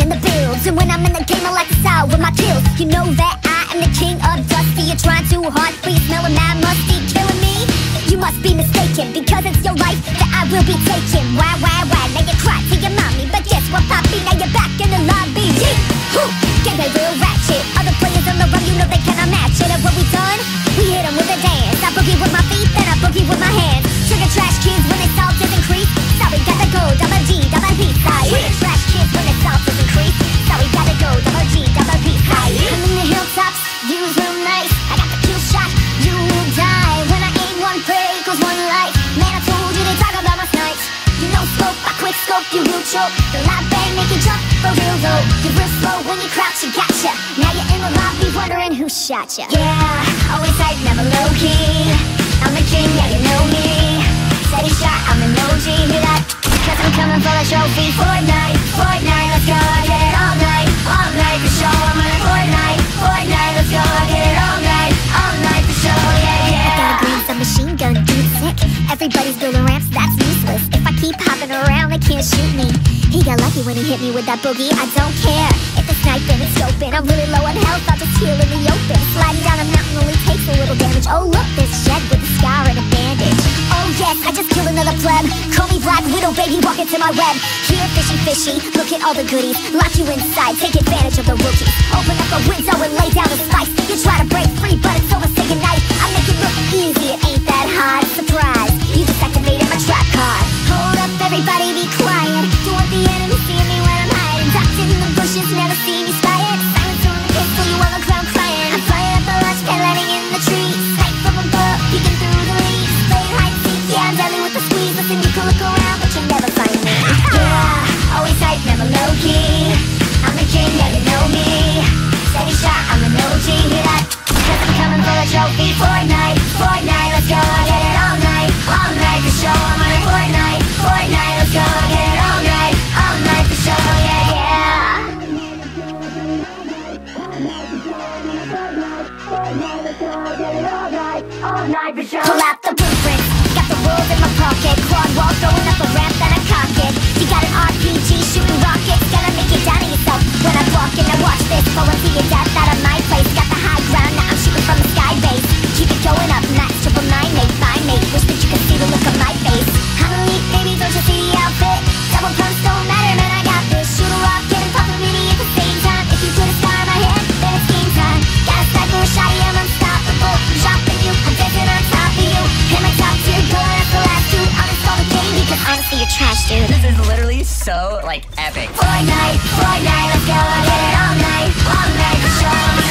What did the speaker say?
in the builds. And when I'm in the game, I like to style with my kills. You know that I am the king of dusty. You're trying too hard, but you're smelling mad musty. Killing me? You must be mistaken, because it's your life that I will be taking. Why, now you cry to your mommy, but guess what, Poppy? Now you're back in the lobby. Get a real ratchet. Other players on the run, you know they cannot match it. And what we done? We hit them with a dance. I boogie with my feet, then I boogie with my hands. Trigger trash kids when they salt is increased. Sorry, gotta go, double G, double P. Trigger trash kids when they salt is increased. Sorry, gotta go, double G, double P. I'm in the hilltops, views real nice. I got the kill shot, you will die. When I aim one prey, equals one life. Man, I told you they talk about my snipes. You know scope, I quick scope, you will choke. The live bang make you jump, for real though. You're real slow when you crouch, you gotcha. Now you're in the lobby wondering who shot ya. Yeah, always hype, never low key. I'm the king, yeah you know me. Steady shot, I'm an OG, hear that? Cause I'm coming for a trophy. Fortnite, let's go, I get it all night for sure. I'm on Fortnite, let's go, I get it all night for sure, yeah. I got a green submachine gun, dude sick. Everybody's building ramps, that's useless. If I keep hopping around, they can't shoot me. He got lucky when he hit me with that boogie. I don't care if it's sniping and scoping. I'm really low on health, I'll just heal in the open. Sliding down a mountain only takes a little damage. Oh look, this shed with a scar and a bandage. Oh yes, I just killed another pleb. Call me Black Widow, baby, walk into my web. Here, fishy, look at all the goodies. Lock you inside, take advantage of the rookies. Open up a window and lay down the spice. You try to break free, but it's over, say goodnight. I make it look easy, it ain't that hard. Surprise, you just activated my trap card. Hold up, everybody be quiet. Don't want the enemy seeing me when I'm hiding. Tucked in the bushes, never see me spotted. Silence on the pistol, you on the ground crying. I'm flying up the launch pad, landing in the trees. Snipe from above, peeking through the leaves. Playing hide and seek, yeah, I'm deadly with the squeeze. Listen, you can look around, but you'll never find me. Yeah, always hype, never low key. I'm the king, yeah, you know me. Steady shot, I'm an OG, hear that? Cause I'm coming for a trophy. Fortnite, let's go, I get it all night for sure. I'm on Fortnite, let's go, I get it all night for sure, yeah. Pull out the blueprint, got the rules in my pocket. Quad wall, throwing up a ramp, then I cock it. You got an RPG, shooting rockets, gonna make it down to yourself when I walk in. Now watch this, falling to your death out of my place. Got the high ground, now I'm shooting from the sky base. Keep it going up, max 999, mate, fine mate. Wish that you could see the look on my face. I'm elite, baby, don't you see the outfit? Double pumps don't matter, man, I got this. Shoot a rocket and pop a mini at the same time. If you put a star in my head, then it's game time. Got a sniper, a shotty, I'm unstoppable. I'm dropping you, I'm dancing on top of you. Hit my top tier, gun, that's the last two. I'll install the game because honestly you're trash, dude. This is literally so, like, epic. Fortnite, let's go, I get it all night for sure.